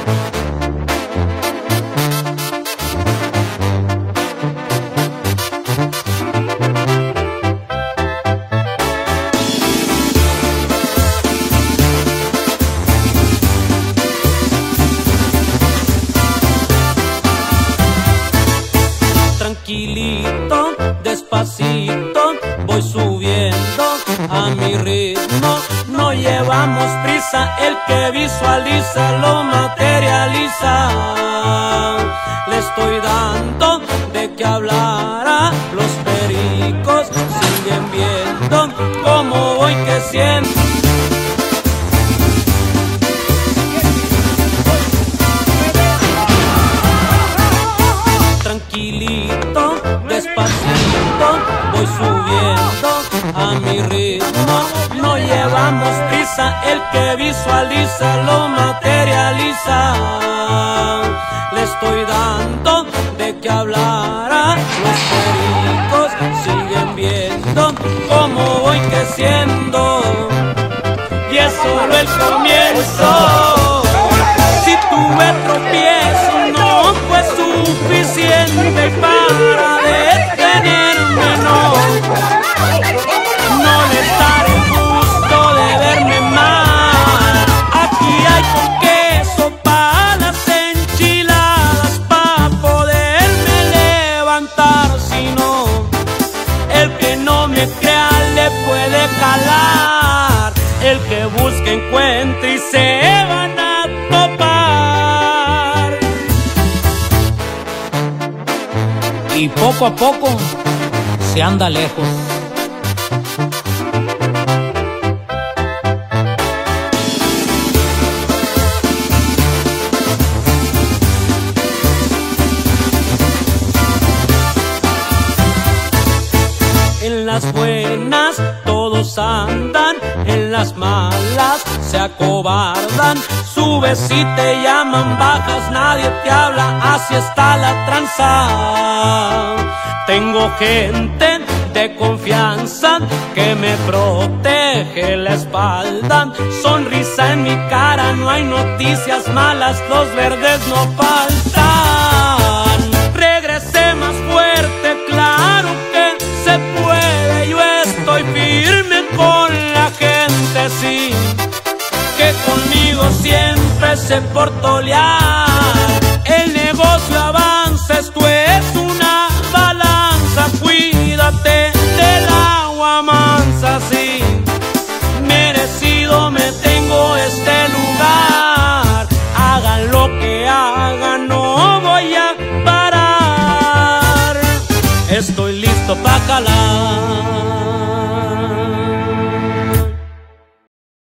Tranquilito, despacito, voy subiendo a mi ritmo. No llevamos prisa, el que visualiza lo materializa. Le estoy dando de qué hablar a los pericos, siguen viendo cómo voy creciendo. Tranquilito, despacito, voy subiendo a mi ritmo. No llevamos prisa, el que visualiza lo materializa. Le estoy dando de qué hablar a los pericos, siguen viendo cómo voy creciendo. Y es solo el comienzo. Si tuve tropiezo no fue suficiente para detenerme, no. No les daré el gusto de verme mal. Aquí hay con queso para las enchiladas, para poderme levantar. Si no, el que no me crea le puede calar. El que busque encuentre y se van a topar. Y poco a poco se anda lejos. En las buenas todos andan, en las malas se acobardan. Subes si te llaman, bajas nadie te habla, así está la tranza. Tengo gente de confianza que me protege la espalda. Sonrisa en mi cara, no hay noticias malas, los verdes no faltan. Regresé más fuerte, claro que se puede, yo estoy firme con la gente, sí, que conmigo siempre se portolear. El negocio avanza, esto es una balanza, cuídate del agua mansa, sí, merecido me tengo este lugar. Hagan lo que hagan, no voy a parar, estoy listo pa' calar.